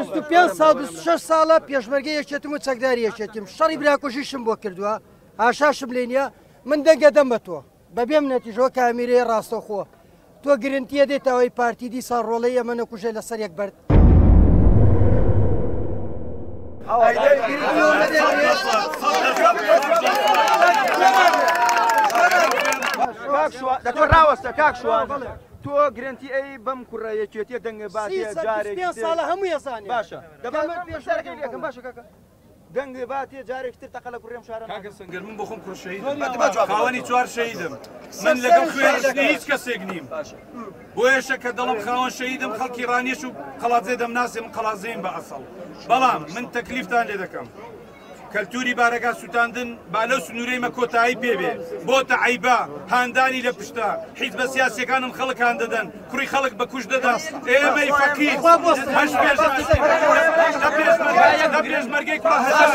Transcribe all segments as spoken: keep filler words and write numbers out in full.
بیست و پێنج ساڵ بیست و شەش ساڵە پێشمەرگەی یەکێتم و چەکداری یەکێتیم شەڕی براکۆژیشم بۆ کردووە ئاشاشم لێ نییە من دەنگە دەم بە تۆ بەبێم نەتیژەوە کامیرەیە ڕاستەخۆ تۆ گرنتیە دێتەوەی پارتی دیسا ڕۆڵەی ئەمە نەکوژێ لەسەر یەک بەرد تۆ ڕاوەستە کاک شوان تۆ گرنتی ئەی بەم کوڕە یەکێتیە دەنگە باتێ جارێک ساڵە هەموو ێزانێ باشە دەبێت پێشارەکەی لەکەم باشە کاکە دەنگێ باتێ جارێکتر تەقە لە کوڕێم شارە کاکە سەنگەر من بۆ خۆم کوڕ شەهیدم خاوەنی چوار شەهیدم من لەگەڵ خوێنشتنی هیچ کەسێک نیم بۆ یەشە کە دڵم خاوەن شەهیدم خەڵکی ڕانیش و قەڵازێ دەمناسێ من قەڵازەیم بە ئەسڵ بەڵام من تەکلیفتان لێ دەکەم کەلتوری بارەکە سووتاندن با لەو سنوورەیمە کۆتایی پێبێ بۆتە عیبا هاندانی لە پشتا حیز بە سیاسەکانم خەڵکان دەدەن کوڕی خەڵک بە کوش دەدەن ئێمەی فەقیر هەش لە پێشمەرگەی کوڕە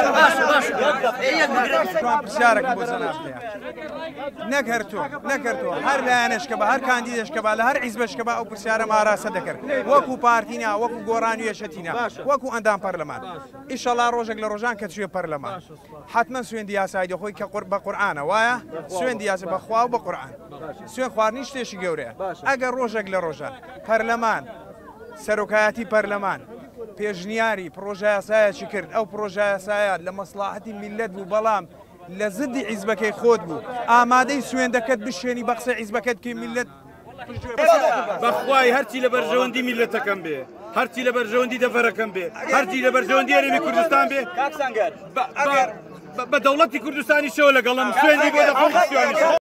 پرسیارێک بۆ جەنابتەیە نەک هەر تۆ نەکرد تۆ هەر لایەنشکە بە هەر کاندیدشکە بە لە هەر حیزبشکە بە ئەو پرسیارە ئاراسە دەکرد وەکو پارتینا وەکو گۆڕانی یەشەتینە وەکو ئەندام پەرلەمان ئیشەڵا ڕۆژێک لە ڕۆژان کە توێ پەرلەمان حتمما سوێندی یاسای دەخۆی کە بە قورئانە وایە سوێندی یاسا بەخوا و بە قورئان سوێن خواردنی شتێکی گەورەیە ئەگەر ڕۆژێک لە ڕۆژان پەرلەمان سەرۆکایەتی پەرلەمان پێشنیاری پرۆژە یاسایەکی کرد ئەو پرۆژە یاسایە لە مەسڵاحەتی میلەت بوو بەڵام لە زدی حیزبەکەی خۆت بوو ئامادەی سوێندەکەت بشوێنی بە قسەی حیزبەکەت کە میلەت بەخوای هەرچی لە بەرژەوەندی میلەتەکەم بێ هەرچی لە بەرژەوەندی دەفەرەکەم بێ هەرچی لە بەرژەوەندی هەرێمی کوردستان بێ بە دەوڵەتی کوردستانی شەوە لەگەڵم سوێندی بۆ دەخۆم